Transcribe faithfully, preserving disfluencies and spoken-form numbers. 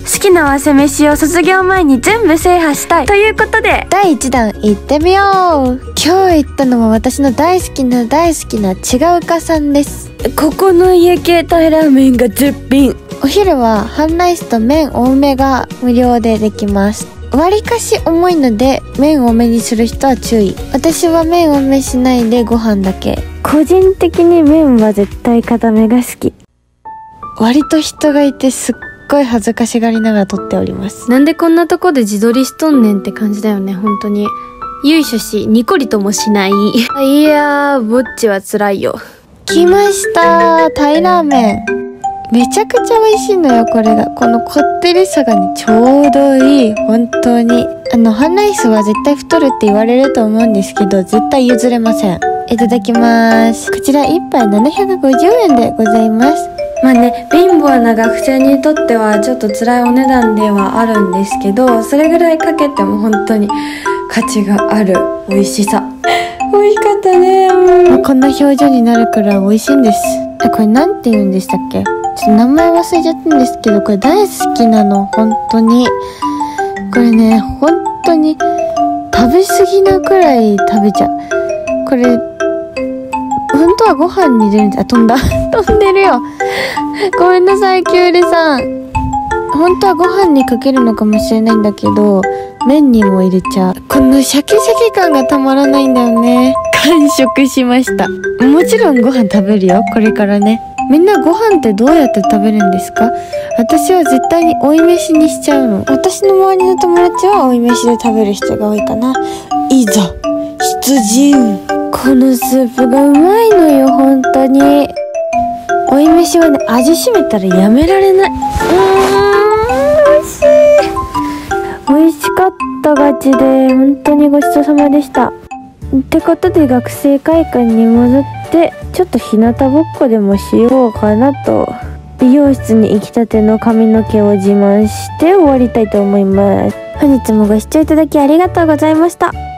好きな合わせ飯を卒業前に全部制覇したいということで、 だいいちだん行ってみよう。今日行ったのは私の大好きな大好きなちがうかさんです。 ここの家系タイラーメンが絶品。 お昼は半ライスと麺多めが無料でできます。わりかし重いので麺多めにする人は注意。私は麺多めしないでご飯だけ。 個人的に麺は絶対固めが好き。 割と人がいてすっごい恥ずかしがりながら撮っております。 なんでこんなとこで自撮りしとんねんって感じだよね、本当に。由緒しニコリともしない。いやーぼっちは辛いよ。 来ましたタイラーメン。めちゃくちゃ美味しいのよ。これがこのこってりさがにちょうどいい。本当にあの半ライスは絶対太るって言われると思うんですけど、絶対譲れません。いただきます。こちらいっぱいななひゃくごじゅうえんでございます。 まあね、貧乏な学生にとってはちょっと辛いお値段ではあるんですけど、それぐらいかけても本当に価値がある美味しさ。美味しかったね。 もうこんな表情になるくらい美味しいんです。これなんて言うんでしたっけ、ちょっと名前忘れちゃったんですけど、これ大好きなの。本当にこれね、本当に食べ過ぎなくらい食べちゃう。これ本当はご飯に入れるんです。あ、飛んだ飛んでるよごめんなさい、きゅうりさん。本当はご飯にかけるのかもしれないんだけど、麺にも入れちゃう。このシャキシャキ感がたまらないんだよね。完食しました。もちろんご飯食べるよ、これからね。みんなご飯ってどうやって食べるんですか？私は絶対に追い飯にしちゃうの。私の周りの友達は追い飯で食べる人が多いかな。いざ出陣。 このスープがうまいのよ、本当に。追い飯はね、味しめたらやめられない。うーん、美味しい。美味しかったガチで、本当にごちそうさまでした。ってことで学生会館に戻ってちょっと日向ぼっこでもしようかなと。美容室に行きたての髪の毛を自慢して終わりたいと思います。本日もご視聴いただきありがとうございました。